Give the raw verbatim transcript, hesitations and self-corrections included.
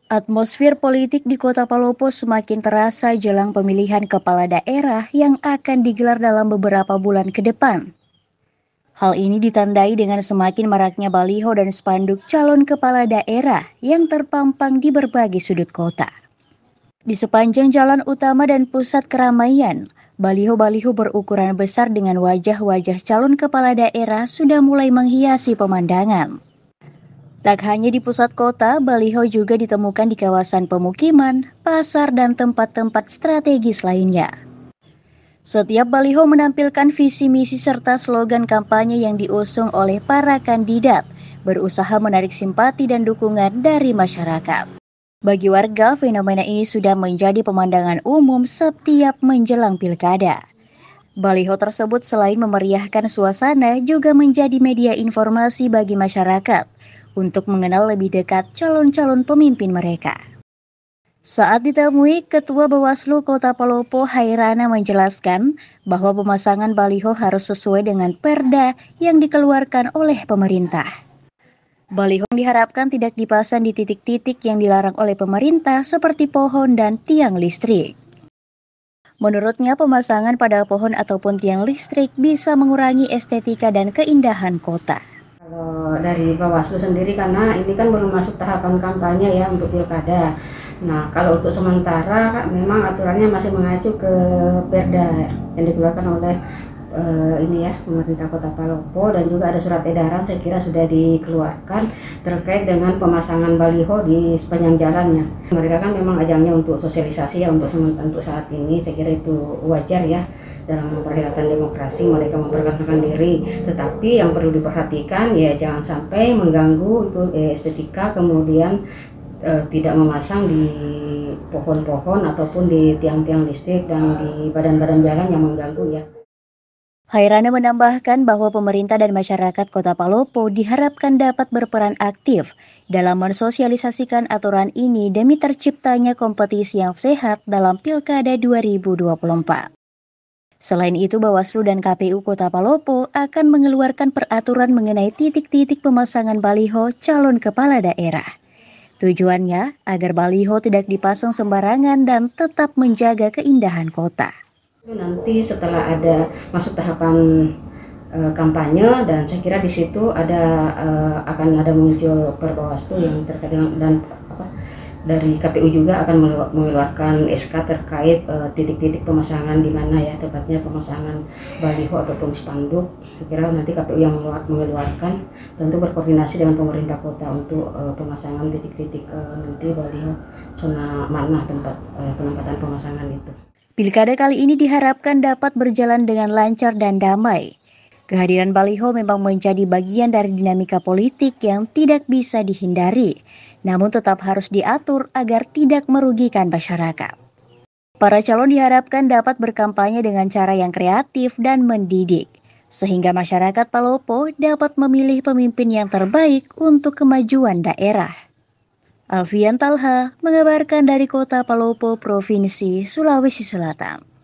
Atmosfer politik di Kota Palopo semakin terasa jelang pemilihan kepala daerah yang akan digelar dalam beberapa bulan ke depan. Hal ini ditandai dengan semakin maraknya baliho dan spanduk calon kepala daerah yang terpampang di berbagai sudut kota. Di sepanjang jalan utama dan pusat keramaian, baliho-baliho berukuran besar dengan wajah-wajah calon kepala daerah sudah mulai menghiasi pemandangan. Tak hanya di pusat kota, baliho juga ditemukan di kawasan pemukiman, pasar, dan tempat-tempat strategis lainnya. Setiap baliho menampilkan visi misi serta slogan kampanye yang diusung oleh para kandidat, berusaha menarik simpati dan dukungan dari masyarakat. Bagi warga, fenomena ini sudah menjadi pemandangan umum setiap menjelang pilkada. Baliho tersebut selain memeriahkan suasana juga menjadi media informasi bagi masyarakat untuk mengenal lebih dekat calon-calon pemimpin mereka. Saat ditemui, Ketua Bawaslu Kota Palopo Hairana menjelaskan bahwa pemasangan baliho harus sesuai dengan perda yang dikeluarkan oleh pemerintah. Baliho diharapkan tidak dipasang di titik-titik yang dilarang oleh pemerintah seperti pohon dan tiang listrik. Menurutnya, pemasangan pada pohon ataupun tiang listrik bisa mengurangi estetika dan keindahan kota. Kalau dari Bawaslu sendiri, karena ini kan belum masuk tahapan kampanye ya untuk pilkada. Nah, kalau untuk sementara memang aturannya masih mengacu ke Perda yang dikeluarkan oleh uh, ini ya pemerintah Kota Palopo, dan juga ada surat edaran saya kira sudah dikeluarkan terkait dengan pemasangan baliho di sepanjang jalannya. Mereka kan memang ajangnya untuk sosialisasi ya untuk sementara untuk saat ini, saya kira itu wajar ya. Dalam perhelatan demokrasi mereka memperkenalkan diri, tetapi yang perlu diperhatikan ya jangan sampai mengganggu itu eh, estetika, kemudian eh, tidak memasang di pohon-pohon ataupun di tiang-tiang listrik dan di badan-badan jalan yang mengganggu ya. Hairana menambahkan bahwa pemerintah dan masyarakat Kota Palopo diharapkan dapat berperan aktif dalam mensosialisasikan aturan ini demi terciptanya kompetisi yang sehat dalam Pilkada dua ribu dua puluh empat. Selain itu, Bawaslu dan K P U Kota Palopo akan mengeluarkan peraturan mengenai titik-titik pemasangan baliho calon kepala daerah. Tujuannya agar baliho tidak dipasang sembarangan dan tetap menjaga keindahan kota. Nanti setelah ada masuk tahapan e, kampanye, dan saya kira di situ ada e, akan ada muncul per Bawaslu yang terkait dengan, dan apa dari K P U juga akan mengeluarkan S K terkait uh, titik-titik pemasangan di mana ya tepatnya pemasangan baliho ataupun spanduk. Saya kira nanti K P U yang mengeluarkan, tentu berkoordinasi dengan pemerintah kota untuk uh, pemasangan titik-titik uh, nanti baliho zona mana tempat uh, penempatan pemasangan itu. Pilkada kali ini diharapkan dapat berjalan dengan lancar dan damai. Kehadiran baliho memang menjadi bagian dari dinamika politik yang tidak bisa dihindari, namun tetap harus diatur agar tidak merugikan masyarakat. Para calon diharapkan dapat berkampanye dengan cara yang kreatif dan mendidik, sehingga masyarakat Palopo dapat memilih pemimpin yang terbaik untuk kemajuan daerah. Alfian Talha mengabarkan dari Kota Palopo, Provinsi Sulawesi Selatan.